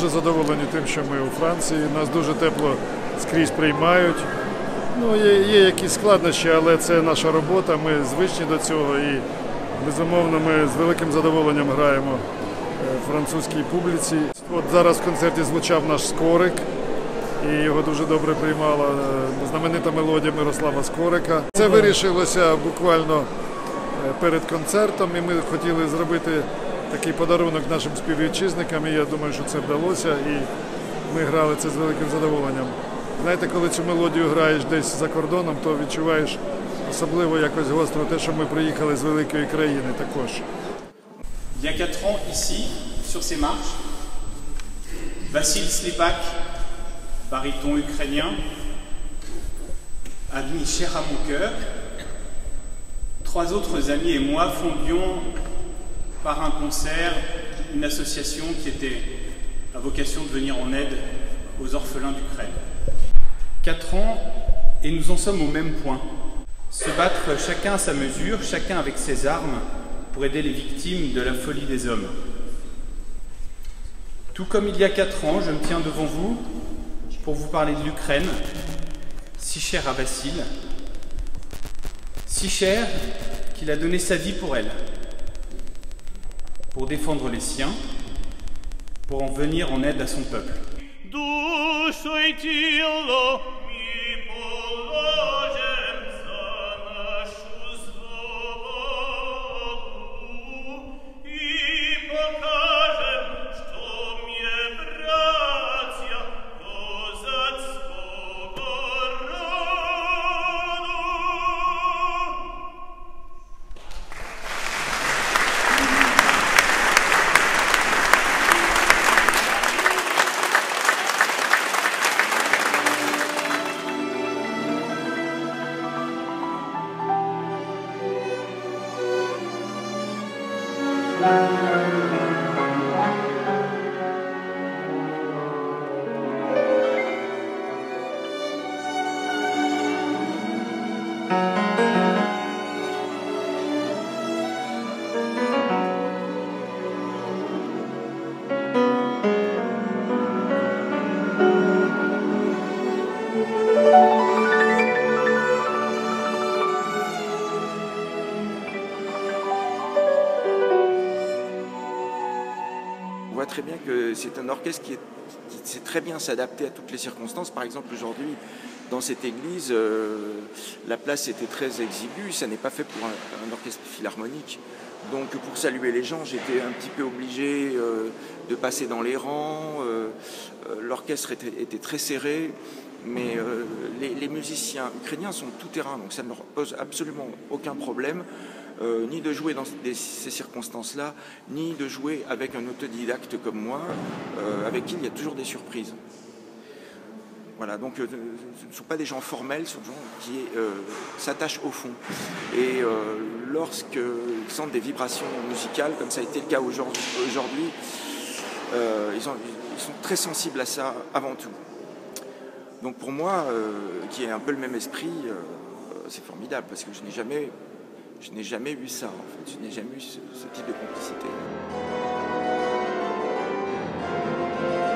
дуже задоволені тим, що ми у Франції. Нас дуже тепло скрізь приймають. Ну, є якісь складнощі, але це наша робота, ми звичні до цього і, безумовно, ми з великим задоволенням граємо французькій публіці. От зараз в концерті звучав наш Скорик, і його дуже добре приймала знаменита мелодія Мирослава Скорика. Це вирішилося буквально перед концертом, і ми хотіли зробити такий подарунок нашим співвітчизникам, і я думаю, що це вдалося, і ми грали це з великим задоволенням. Знаєте, коли цю мелодію граєш десь за кордоном, то відчуваєш особливо якось гостро те, що ми приїхали з великої країни також. Il y a 4 ans, ici, sur ces marches, Vassil Slepak, baryton ukrainien, ami cher à mon cœur, 3 autres amis et moi fondions par un concert une association qui était à vocation de venir en aide aux orphelins d'Ukraine. 4 ans et nous en sommes au même point. Se battre chacun à sa mesure, chacun avec ses armes, pour aider les victimes de la folie des hommes. Tout comme il y a 4 ans, je me tiens devant vous pour vous parler de l'Ukraine, si chère à Vassil, si chère qu'il a donné sa vie pour elle, pour défendre les siens, pour en venir en aide à son peuple. On voit très bien que c'est un orchestre qui sait très bien s'adapter à toutes les circonstances. Par exemple, aujourd'hui, dans cette église, la place était très exiguë. Ça n'est pas fait pour un orchestre philharmonique. Donc, pour saluer les gens, j'étais un petit peu obligé de passer dans les rangs. L'orchestre était très serré. Mais les musiciens ukrainiens sont tout-terrain, donc ça ne leur pose absolument aucun problème, ni de jouer dans ces circonstances-là, ni de jouer avec un autodidacte comme moi, avec qui il y a toujours des surprises. Voilà, donc ce ne sont pas des gens formels, ce sont des gens qui s'attachent au fond. Et lorsqu'ils sentent des vibrations musicales, comme ça a été le cas aujourd'hui, ils sont très sensibles à ça avant tout. Donc pour moi, qui ai un peu le même esprit, c'est formidable parce que je n'ai jamais eu ça en fait, je n'ai jamais eu ce type de complicité.